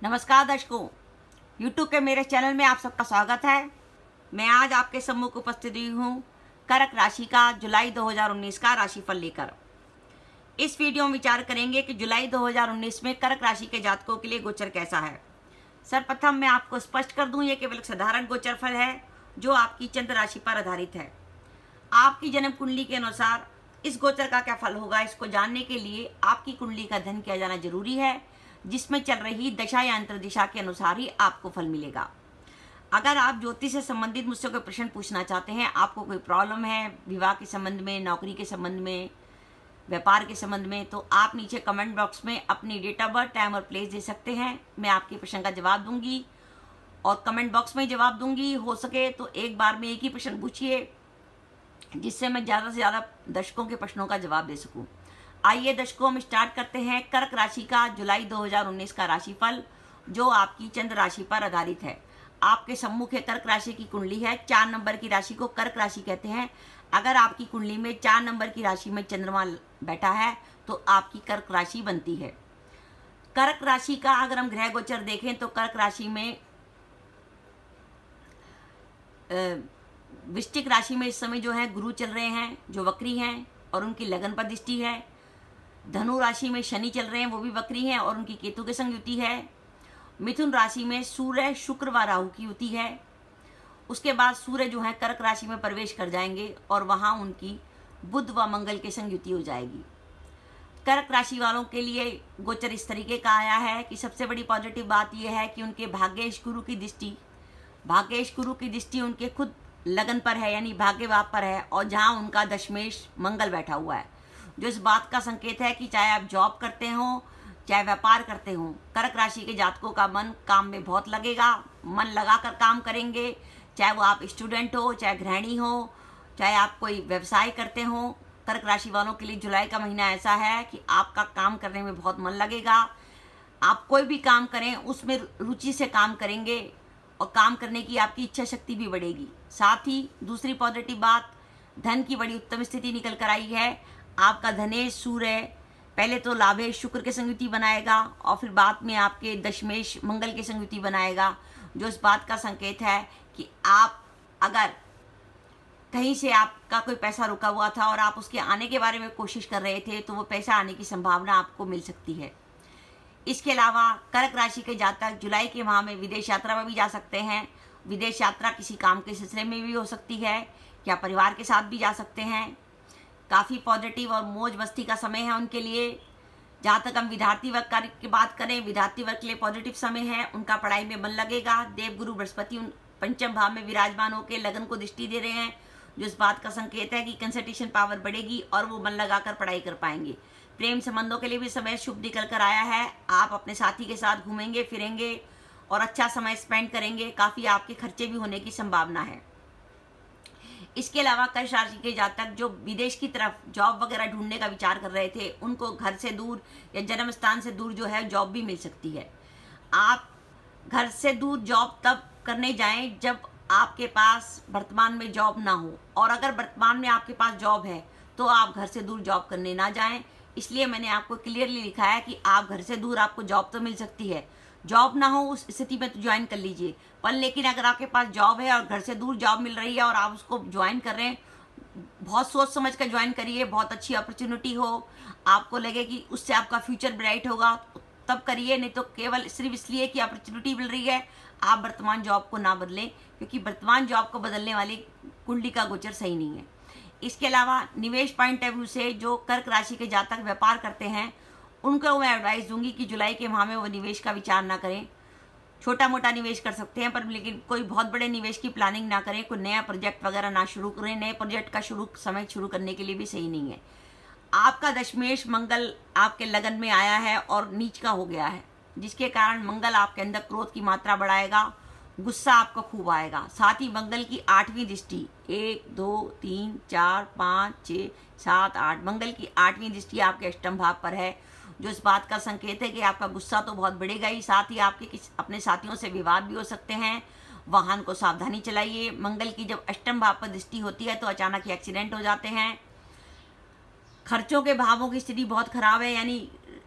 नमस्कार दर्शकों, YouTube के मेरे चैनल में आप सबका स्वागत है। मैं आज आपके सम्मुख उपस्थित हुई हूँ कर्क राशि का जुलाई 2019 का राशिफल लेकर। इस वीडियो में विचार करेंगे कि जुलाई 2019 में कर्क राशि के जातकों के लिए गोचर कैसा है। सर्वप्रथम मैं आपको स्पष्ट कर दूं, ये केवल साधारण गोचर फल है जो आपकी चंद्र राशि पर आधारित है। आपकी जन्म कुंडली के अनुसार इस गोचर का क्या फल होगा, इसको जानने के लिए आपकी कुंडली का अध्ययन किया जाना जरूरी है, जिसमें चल रही दशा या अंतर्दिशा के अनुसार ही आपको फल मिलेगा। अगर आप ज्योतिष से संबंधित मुझसे कोई प्रश्न पूछना चाहते हैं, आपको कोई प्रॉब्लम है विवाह के संबंध में, नौकरी के संबंध में, व्यापार के संबंध में, तो आप नीचे कमेंट बॉक्स में अपनी डेट ऑफ बर्थ, टाइम और प्लेस दे सकते हैं। मैं आपके प्रश्न का जवाब दूंगी और कमेंट बॉक्स में जवाब दूंगी। हो सके तो एक बार में एक ही प्रश्न पूछिए, जिससे मैं ज़्यादा से ज़्यादा दर्शकों के प्रश्नों का जवाब दे सकूं। आइए दर्शकों, हम स्टार्ट करते हैं कर्क राशि का जुलाई 2019 का राशिफल, जो आपकी चंद्र राशि पर आधारित है। आपके सम्मुख कर्क राशि की कुंडली है। 4 नंबर की राशि को कर्क राशि कहते हैं। अगर आपकी कुंडली में 4 नंबर की राशि में चंद्रमा बैठा है तो आपकी कर्क राशि बनती है। कर्क राशि का अगर हम ग्रह गोचर देखें तो कर्क राशि में वृश्चिक राशि में इस समय जो है गुरु चल रहे हैं, जो वक्री हैं और उनकी लगन पर दृष्टि है। धनु राशि में शनि चल रहे हैं, वो भी वक्री हैं और उनकी केतु के संग युति है। मिथुन राशि में सूर्य, शुक्र व राहु की युति है। उसके बाद सूर्य जो है कर्क राशि में प्रवेश कर जाएंगे और वहां उनकी बुध व मंगल के संग युति हो जाएगी। कर्क राशि वालों के लिए गोचर इस तरीके का आया है कि सबसे बड़ी पॉजिटिव बात यह है कि उनके भाग्येश गुरु की दृष्टि उनके खुद लगन पर है, यानी भाग्य भाव पर है, और जहां उनका दशमेश मंगल बैठा हुआ है, जो इस बात का संकेत है कि चाहे आप जॉब करते हो चाहे व्यापार करते हो, कर्क राशि के जातकों का मन काम में बहुत लगेगा, मन लगाकर काम करेंगे। चाहे वो आप स्टूडेंट हो, चाहे गृहिणी हो, चाहे आप कोई व्यवसाय करते हो, कर्क राशि वालों के लिए जुलाई का महीना ऐसा है कि आपका काम करने में बहुत मन लगेगा। आप कोई भी काम करें उसमें रुचि से काम करेंगे और काम करने की आपकी इच्छा शक्ति भी बढ़ेगी। साथ ही दूसरी पॉजिटिव बात, धन की बड़ी उत्तम स्थिति निकल कर आई है। आपका धनेश सूर्य पहले तो लाभेश शुक्र के संयुति बनाएगा और फिर बाद में आपके दशमेश मंगल के संयुति बनाएगा, जो इस बात का संकेत है कि आप अगर कहीं से आपका कोई पैसा रुका हुआ था और आप उसके आने के बारे में कोशिश कर रहे थे, तो वो पैसा आने की संभावना आपको मिल सकती है। इसके अलावा कर्क राशि के जातक जुलाई के माह में विदेश यात्रा में भी जा सकते हैं। विदेश यात्रा किसी काम के सिलसिले में भी हो सकती है या परिवार के साथ भी जा सकते हैं। काफ़ी पॉजिटिव और मौज मस्ती का समय है उनके लिए। जहाँ तक हम विद्यार्थी वर्ग की बात करें, विद्यार्थी वर्ग के लिए पॉजिटिव समय है, उनका पढ़ाई में मन लगेगा। देवगुरु बृहस्पति पंचम भाव में विराजमान होकर लगन को दृष्टि दे रहे हैं, जो इस बात का संकेत है कि कंसंट्रेशन पावर बढ़ेगी और वो मन लगाकर पढ़ाई कर पाएंगे। प्रेम संबंधों के लिए भी समय शुभ निकल कर आया है। आप अपने साथी के साथ घूमेंगे फिरेंगे और अच्छा समय स्पेंड करेंगे। काफ़ी आपके खर्चे भी होने की संभावना है। इसके अलावा कर्क राशि के जातक जो विदेश की तरफ जॉब वगैरह ढूंढने का विचार कर रहे थे, उनको घर से दूर या जन्म स्थान से दूर जो है जॉब भी मिल सकती है। आप घर से दूर जॉब तब करने जाएं जब आपके पास वर्तमान में जॉब ना हो, और अगर वर्तमान में आपके पास जॉब है तो आप घर से दूर जॉब करने ना जाएं। इसलिए मैंने आपको क्लियरली लिखा है कि आप घर से दूर आपको जॉब तो मिल सकती है, जॉब ना हो उस स्थिति में तो ज्वाइन कर लीजिए। पर लेकिन अगर आपके पास जॉब है और घर से दूर जॉब मिल रही है और आप उसको ज्वाइन कर रहे हैं, बहुत सोच समझ कर ज्वाइन करिए। बहुत अच्छी अपॉर्चुनिटी हो, आपको लगे कि उससे आपका फ्यूचर ब्राइट होगा, तब करिए। नहीं तो केवल सिर्फ इसलिए कि अपॉर्चुनिटी मिल रही है आप वर्तमान जॉब को ना बदलें, क्योंकि वर्तमान जॉब को बदलने वाली कुंडली का गोचर सही नहीं है। इसके अलावा निवेश पॉइंट ऑफ व्यू से जो कर्क राशि के जातक व्यापार करते हैं, उनको मैं एडवाइस दूंगी कि जुलाई के माह में वो निवेश का विचार ना करें। छोटा मोटा निवेश कर सकते हैं, पर लेकिन कोई बहुत बड़े निवेश की प्लानिंग ना करें। कोई नया प्रोजेक्ट वगैरह ना शुरू करें। नए प्रोजेक्ट का समय शुरू करने के लिए भी सही नहीं है। आपका दशमेश मंगल आपके लगन में आया है और नीच का हो गया है, जिसके कारण मंगल आपके अंदर क्रोध की मात्रा बढ़ाएगा, गुस्सा आपको खूब आएगा। साथ ही मंगल की 8वीं दृष्टि 1 2 3 4 5 6 7 8 मंगल की 8वीं दृष्टि आपके अष्टम भाव पर है, जो इस बात का संकेत है कि आपका गुस्सा तो बहुत बढ़ेगा ही, साथ ही आपके अपने साथियों से विवाद भी हो सकते हैं। वाहन को सावधानी चलाइए। मंगल की जब अष्टम भाव पर दृष्टि होती है तो अचानक ही एक्सीडेंट हो जाते हैं। खर्चों के भावों की स्थिति बहुत खराब है, यानी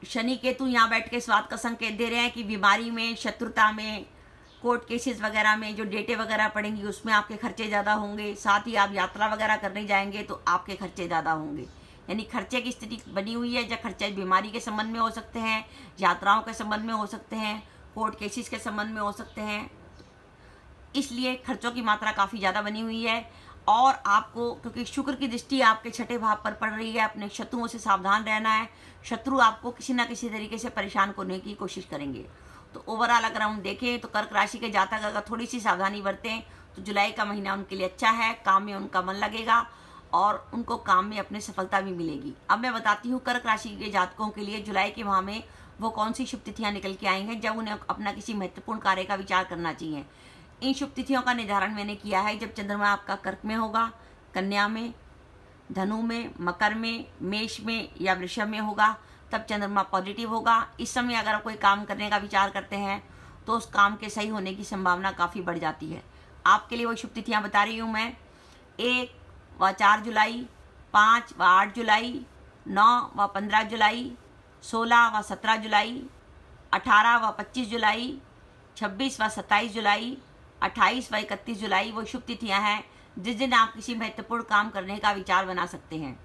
शनि केतु यहाँ बैठ के इस बात का संकेत दे रहे हैं कि बीमारी में, शत्रुता में, कोर्ट केसेस वगैरह में जो डेटें वगैरह पड़ेंगी उसमें आपके खर्चे ज़्यादा होंगे। साथ ही आप यात्रा वगैरह करने जाएंगे तो आपके खर्चे ज़्यादा होंगे। यानी खर्चे की स्थिति बनी हुई है, जब खर्चे बीमारी के संबंध में हो सकते हैं, यात्राओं के संबंध में हो सकते हैं, कोर्ट केसेस के संबंध में हो सकते हैं। इसलिए खर्चों की मात्रा काफ़ी ज़्यादा बनी हुई है। और आपको, क्योंकि शुक्र की दृष्टि आपके छठे भाव पर पड़ रही है, अपने शत्रुओं से सावधान रहना है। शत्रु आपको किसी ना किसी तरीके से परेशान करने की कोशिश करेंगे। तो ओवरऑल अगर हम देखें तो कर्क राशि के जातक अगर थोड़ी सी सावधानी बरतें तो जुलाई का महीना उनके लिए अच्छा है। काम में उनका मन लगेगा और उनको काम में अपने सफलता भी मिलेगी। अब मैं बताती हूँ कर्क राशि के जातकों के लिए जुलाई के माह में वो कौन सी शुभ तिथियाँ निकल के आई हैं जब उन्हें अपना किसी महत्वपूर्ण कार्य का विचार करना चाहिए। इन शुभ तिथियों का निर्धारण मैंने किया है जब चंद्रमा आपका कर्क में होगा, कन्या में, धनु में, मकर में, मेष में या वृषभ में होगा, तब चंद्रमा पॉजिटिव होगा। इस समय अगर आप कोई काम करने का विचार करते हैं तो उस काम के सही होने की संभावना काफ़ी बढ़ जाती है। आपके लिए वो शुभ तिथियाँ बता रही हूँ मैं। 1 व 4 जुलाई, 5 व 8 जुलाई, 9 व 15 जुलाई, 16 व 17 जुलाई, 18 व 25 जुलाई, 26 व 27 जुलाई, 28 व 31 जुलाई वो शुभ तिथियाँ हैं जिस दिन आप किसी महत्वपूर्ण काम करने का विचार बना सकते हैं।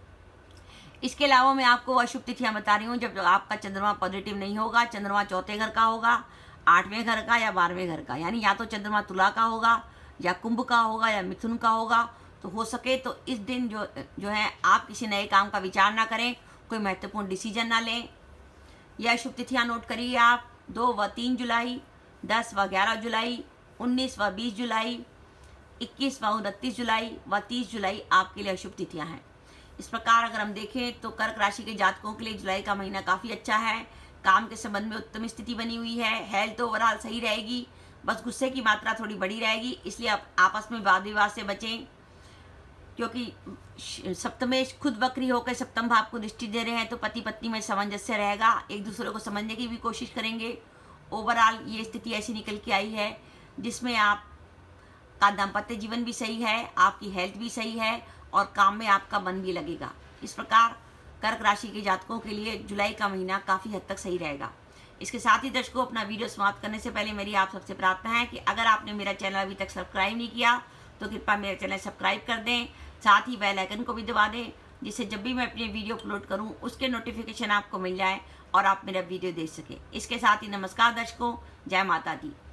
इसके अलावा मैं आपको वह शुभ तिथियाँ बता रही हूँ जब आपका चंद्रमा पॉजिटिव नहीं होगा। चंद्रमा चौथे घर का होगा, 8वें घर का या 12वें घर का, यानी या तो चंद्रमा तुला का होगा या कुंभ का होगा या मिथुन का होगा। तो हो सके तो इस दिन जो है आप किसी नए काम का विचार ना करें, कोई महत्वपूर्ण डिसीजन ना लें। यह शुभ तिथियाँ नोट करिए आप। 2 व 3 जुलाई, 10 व 11 जुलाई, 19 व 20 जुलाई, 21 व 29 जुलाई व 30 जुलाई आपके लिए अशुभ तिथियाँ हैं। इस प्रकार अगर हम देखें तो कर्क राशि के जातकों के लिए जुलाई का महीना काफ़ी अच्छा है। काम के संबंध में उत्तम स्थिति बनी हुई है। हेल्थ तो ओवरऑल सही रहेगी, बस गुस्से की मात्रा थोड़ी बड़ी रहेगी। इसलिए आप आपस में वाद विवाद से बचें, क्योंकि सप्तमेश खुद वक्री होकर सप्तम भाव को दृष्टि दे रहे हैं तो पति पत्नी में सामंजस्य रहेगा, एक दूसरे को समझने की भी कोशिश करेंगे। ओवरऑल ये स्थिति ऐसी निकल के आई है जिसमें आपका दाम्पत्य जीवन भी सही है, आपकी हेल्थ भी सही है और काम में आपका मन भी लगेगा। इस प्रकार कर्क राशि के जातकों के लिए जुलाई का महीना काफ़ी हद तक सही रहेगा। इसके साथ ही दर्शकों, अपना वीडियो समाप्त करने से पहले मेरी आप सबसे प्रार्थना है कि अगर आपने मेरा चैनल अभी तक सब्सक्राइब नहीं किया तो कृपया मेरा चैनल सब्सक्राइब कर दें, साथ ही बेल आइकन को भी दबा दें, जिससे जब भी मैं अपनी वीडियो अपलोड करूं उसके नोटिफिकेशन आपको मिल जाए और आप मेरा वीडियो देख सकें। इसके साथ ही नमस्कार दर्शकों, जय माता दी।